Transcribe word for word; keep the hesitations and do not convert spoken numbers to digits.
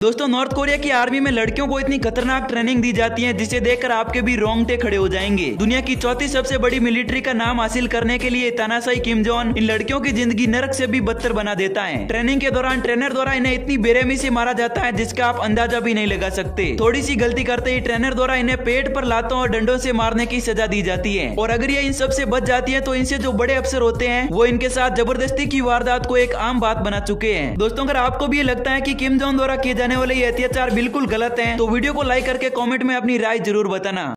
दोस्तों, north Korea की army में लड़कियों को इतनी खतरनाक ट्रेनिंग दी जाती है जिसे देखकर आपके भी रोंगटे खड़े हो जाएंगे। दुनिया की चौथी सबसे बड़ी मिलिट्री का नाम हासिल करने के लिए तानाशाही किम जोंग इन लड़कियों की जिंदगी नरक से भी बदतर बना देता है। ट्रेनिंग के दौरान ट्रेनर द्वारा इन्हें इतनी बेरहमी से मारा जाता है जिसका आप अंदाजा भी नहीं लगा सकते। थोड़ी सी गलती करते ही ट्रेनर द्वारा इन्हें पेट पर लातों और डंडों से मारने की सजा दी जाती है। और अगर ये इन सब से बच जाती है तो इनसे जो बड़े अफसर होते हैं वो इनके साथ जबरदस्ती की वारदात को एक आम बात बना चुके हैं। दोस्तों, अगर आपको भी ये लगता है कि किम जोंग द्वारा किए जाने वाले ये अत्याचार बिल्कुल गलत हैं तो वीडियो को लाइक करके कमेंट में अपनी राय जरूर बताना।